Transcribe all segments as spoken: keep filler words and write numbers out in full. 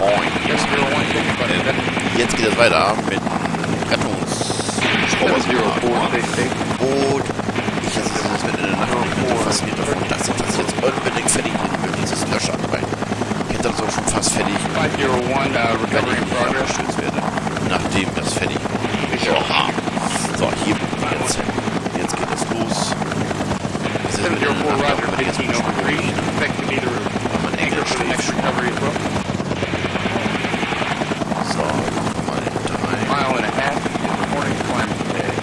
Moin. Jetzt, äh, jetzt geht es weiter mit Rettungsschrauber. Und ich jetzt das mit in der Nacht und ich bin fasziniert davon, dass ich das jetzt unbedingt fertig kriegen will, dieses Löscharbeit. Ich hätte das auch schon fast fertig, wenn ich nicht unterstützt werde, nachdem das fertig ist. So, so, hier bin ich jetzt. Jetzt geht es los. Das ist mit der Nacht, aber jetzt bin ich schon ruhig. Weil man Enkel schläft schon. So, mal in drei. Mile and a half is morning climate today.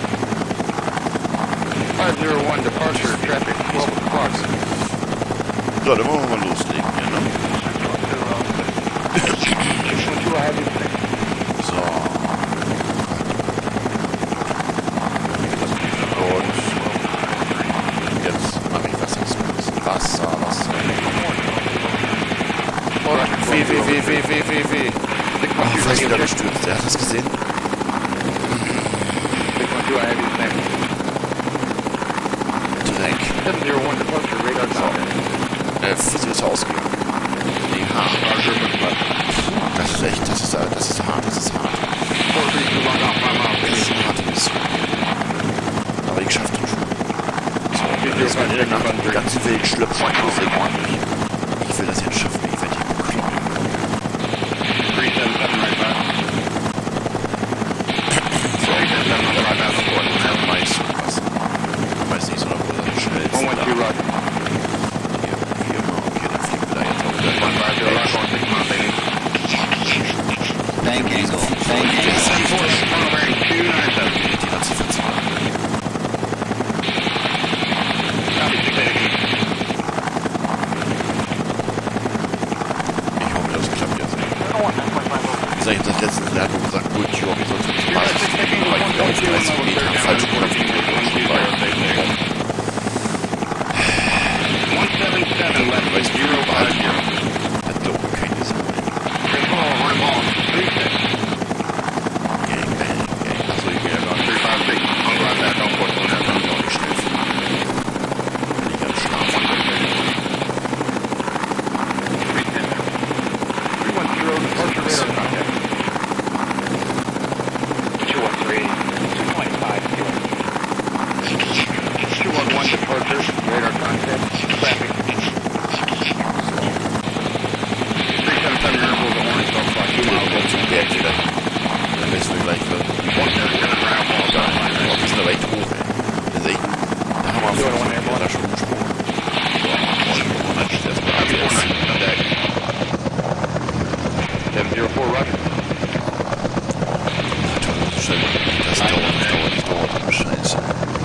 five zero one departure traffic twelve o'clock. So, dann wollen wir mal loslegen hier, ne? So. Und jetzt mache ich Wasser. Wasser, Wasser. Weh, weh, weh, weh, weh, weh, weh. Oh, fast wieder gestürzt. Der hat das gesehen? Dreck. Äh, Physio ist ausgegeben. Nee, hart. Das ist echt, das ist, das ist hart, das ist hart. Das ist eine harte Mission. Aber ich schaff das schon. So, jetzt mal in der Nacht die ganze Welt schlüpft. Ich will das jetzt schaffen, ich werde hier creepy. So, dann weiß ich was. Ich weiß nicht so, ob das am schnellsten da. Hier, viermal, okay, dann fliegen wir da jetzt auch wieder. Bank angle. Bank Die hat sich verzogen. Ich hoffe, das klappt jetzt. Wie gesagt, ich habe das letzte Jahr nur gesagt, gut, ich hoffe, ich sollte nicht Basis fliegen, aber ich glaube, ich dreißig Meter falsch oder fliegen wir schon bei. Weil ich Zero behalten habe. Das glaube ich keine Sau. Gang, bang, gang. Achso, ich gehe ja gar nicht. Ich kann auch nicht schnell fliegen. Wenn ich am Schlafen bin. Radar contact, traffic. Zum Berg wieder. Dann müssen wir gleich wieder. Wir sind aber echt hoch, ey. Das ist echt. Da haben wir auf da schon einen Sprung. So, und dann steht erstmal alles. seven zero four Roger. Das dauert, das dauert, das dauert. Oh, Scheiße.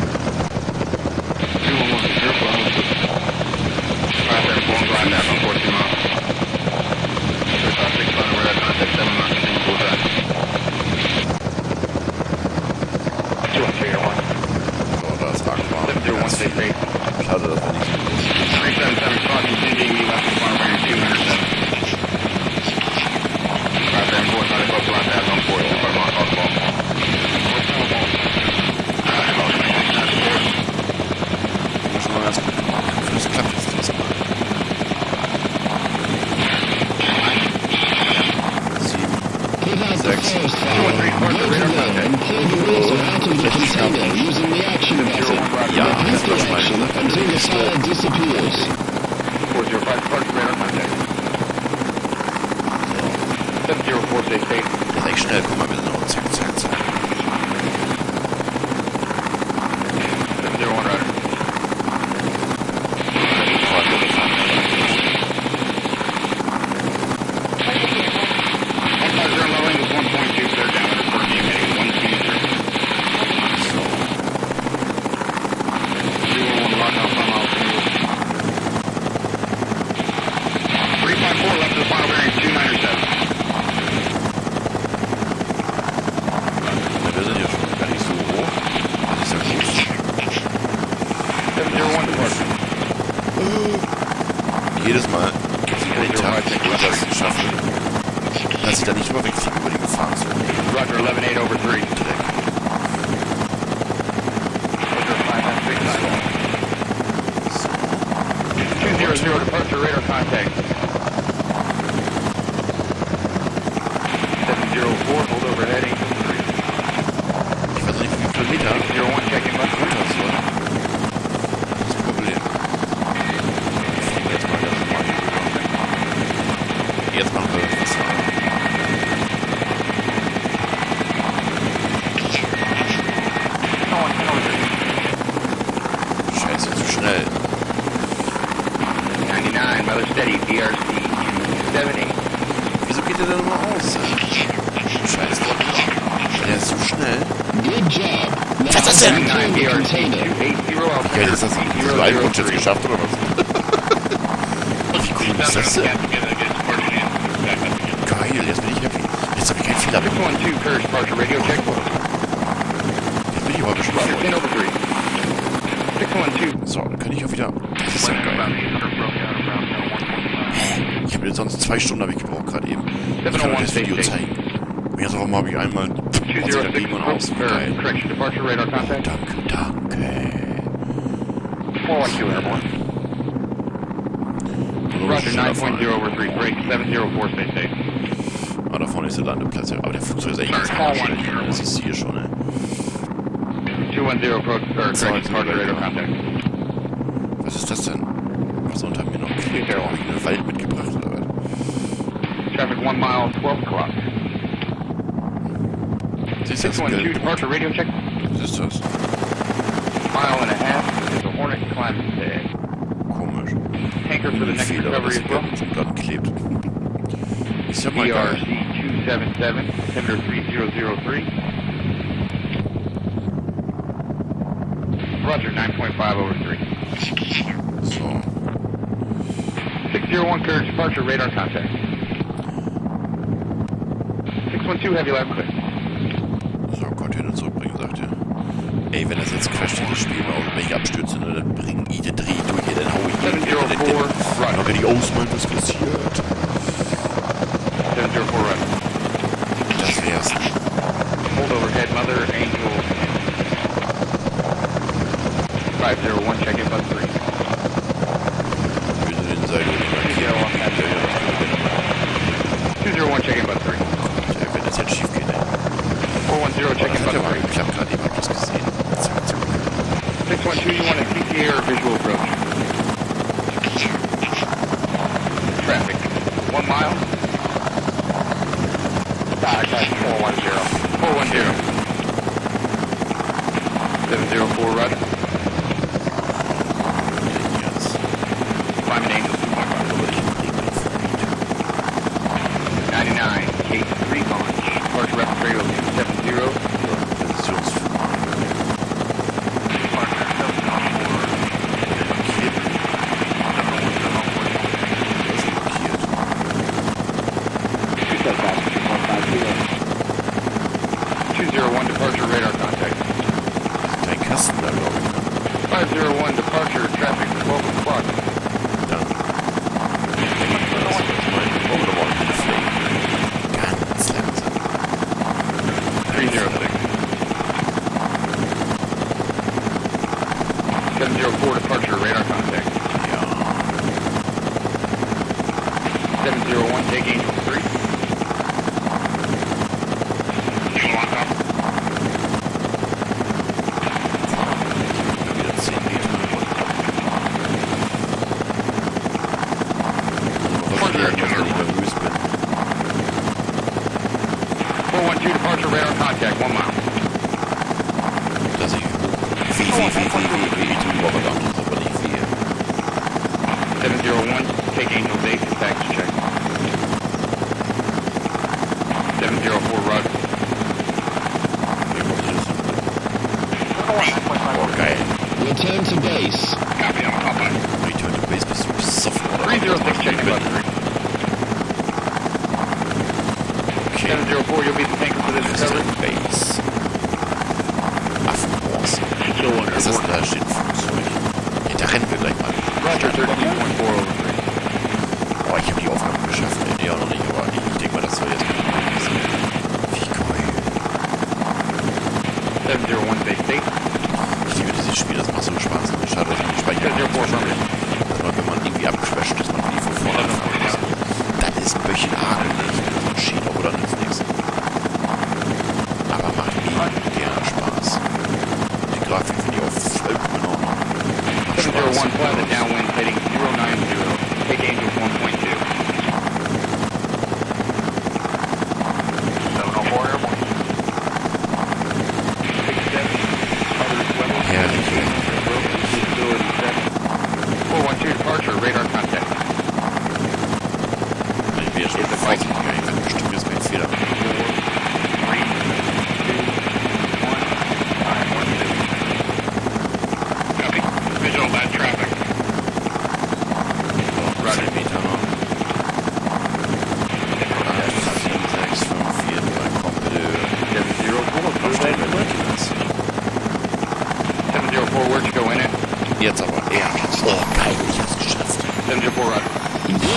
So, da ist Aqua. Schade, dass wir nicht müssen wir ganz gut machen. Das klappt jetzt diesmal. Sieben, sechs, ja, das war meine Das ist echt schnell, guck mal, wir sind noch zack, zack, zack. Wir sind ja schon gar nicht so hoch. Das ist ja gut. Jedes Mal, jeden Tag, wo ich das schaffe, dass ich da nicht drüber wegfliege über die Gefahrenzone. Roger, eleven eight over three. Dreck. two zero zero departure radar contact. Jetzt machen wir was. Scheiße, zu schnell. ninety-nine, Mother Steady, D R C two seventy. Wieso geht der denn immer aus? Scheiße. Der ist zu schnell. Good job. Was ist das denn? ninety-nine, D R C Container. two eighty. Wie geil ist das? Hast du einen Wunsch jetzt geschafft oder was? Wie cool ist das denn? Geil, jetzt bin ich happy. Jetzt habe ich keinen Fehler mehr. six one two, Curtis, Departure Radio check. Jetzt bin ich aber gespannt. ten over three. six one two. So, dann kann ich auch wieder... Das ist ja geil. Ich habe jetzt sonst zwei Stunden habe ich gebraucht gerade eben. Ich kann euch das Video zeigen. Und jetzt warum habe ich einmal two zero six, dagegen und aus. Geil. correction, departure radar contact. Danke, danke. four one two, airborne. Roger, nine point zero over three, break, seven zero four, stay safe. Ah, da vorne ist der Landeplatz. Aber der Flugzeug ist echt ganz schön. Das ist hier schon, ey. two one zero, approach, or correction, departure radar contact. Was ist das denn? Achso, und haben wir noch einen Wald mitgebracht, oder was? Traffic one mile, twelve o'clock. Siehst du six das? one two, departure radio check. Was ist das? Mile and a half is a Hornet climbing today. Komisch. Tanker for the next Fehler, recovery dass as well. der schon dran klebt. Ist ja mal D R geil. C two seven seven, altimeter three zero zero three. Roger, nine point five over three. So. six zero one, Courage, departure, radar contact. six one two, heavy lab clear. So, Container zurückbringen, sagt er. Ey, wenn das jetzt crasht, dieses Spiel, auch wenn ich abstürze, ne, dann bring ich den Dreh durch hier, dann hau ich seven den. zero four, Dann run. kann ich ausmalen, was passiert. seven zero four, run. Das wär's. Hold overhead, Mother, Angel. five zero one, check in, bus three. Wir sind den Seil nicht markieren. two zero one, check in, bus three. Ja, wenn das jetzt schief geht, ey. four one zero, check Das in, hat bus ja mal three. geklappt, gerade eben hab ich das gesehen. Zack, zack. six one two, you want a C T A or visual approach? Traffic. One mile. Contact four one zero. four one zero. seven zero four, rudder. Yes. Climbing Angel two point five. ninety-nine, eight three launch. Departure reference radio two seven zero. Positionsflug. two zero one, departure radar contact. Kein Kasten da, glaube ich. five zero one, departure traffic twelve o'clock. Dann. Ganz langsam. three zero six. seven zero four, departure radar contact. Ja. seven zero one, take Angel three. Wieder zehn Meter. Was soll ich denn, wenn ich nervös bin? four one two, departure radar contact, one mile. Dass ich wie, wie, wie, wie, wie, wie, ich tue überhaupt was anderes, aber nicht wie. seven zero one, take Angel eight, dispatch check. seven zero four, rudder. Oh, geil. Return to base. Copy, I'm popping. Return to base, bist du besoffen oder three zero six, was? check in bus three. Okay. seven zero four, you'll be the tanker for this Das ist recovery. ein Base. Affenbronze. Was ist denn da? Steht ein Flugzeug. Ja, da rennen wir gleich mal. Roger, thirteen point four over three. Oh, ich habe die Aufgabe geschafft. Ey, nee, auch noch nicht, aber ich, ich denke mal, das soll jetzt nicht sein. Wie cool. seven zero one, stay safe. Ich liebe dieses Spiel, das macht so Spaß. Schade, dass man die Speicher seven zero four, dass man, wenn man irgendwie abgeschwächt ist, man wie von vorne anfangen muss. Dann ist ein Böchchen Hagel nicht. Das ist ein Schied, oder nützt nichts. Aber macht mir gerne Spaß. Die Grafik finde ich auch vollkommen in Ordnung. Macht seven zero one, Spaß. fly the downwind heading zero nine zero. Take Angel one point two.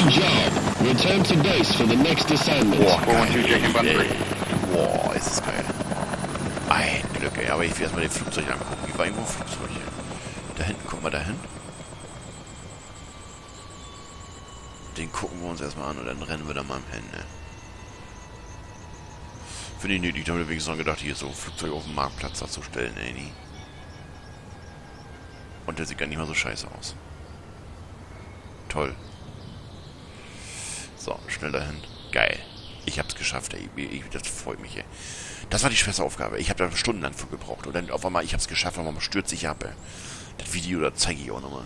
Good job. Return to base for the next assignment. Boah, four one two, geil. checking button Ey. three. Boah, ist das geil. Ein Glück, ey. Aber ich will erstmal den Flugzeug angucken. Wie war irgendwo ein Flugzeug hier? Da hinten, guck mal da hin. Den gucken wir uns erstmal an und dann rennen wir da mal hin, ne? Finde ich nötig. Ich habe mir wenigstens noch gedacht, hier so ein Flugzeug auf dem Marktplatz da zu stellen, ey. Nie. Und der sieht gar nicht mal so scheiße aus. Toll. So, schnell dahin. Geil. Ich hab's geschafft, ey. Ich, das freut mich, ey. Das war die schwerste Aufgabe. Ich habe da stundenlang für gebraucht. Und dann auf einmal, ich hab's geschafft, aber man stürzt sich ab, ey. Das Video, das zeige ich auch nochmal.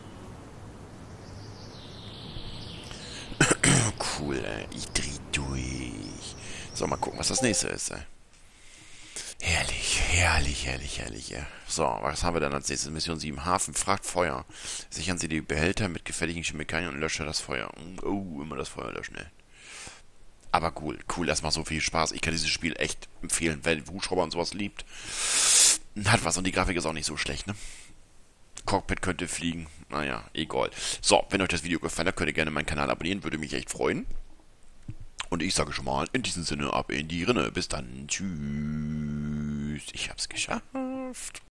Cool, ey. Ich dreh durch. So, mal gucken, was das nächste ist, ey. Herrlich, herrlich, herrlich, herrlich, ja. So, was haben wir dann als nächstes? Mission sieben. Hafen, fragt Feuer. Sichern Sie die Behälter mit gefährlichen Chemikalien und lösche das Feuer. Oh, immer das Feuer löschen, ey. Aber cool, cool, das macht so viel Spaß. Ich kann dieses Spiel echt empfehlen, wer Hubschrauber und sowas liebt. Hat was und die Grafik ist auch nicht so schlecht, ne? Cockpit könnte fliegen. Naja, egal. So, wenn euch das Video gefallen hat, könnt ihr gerne meinen Kanal abonnieren. Würde mich echt freuen. Und ich sage schon mal, in diesem Sinne, ab in die Rinne. Bis dann. Tschüss. Ich hab's geschafft.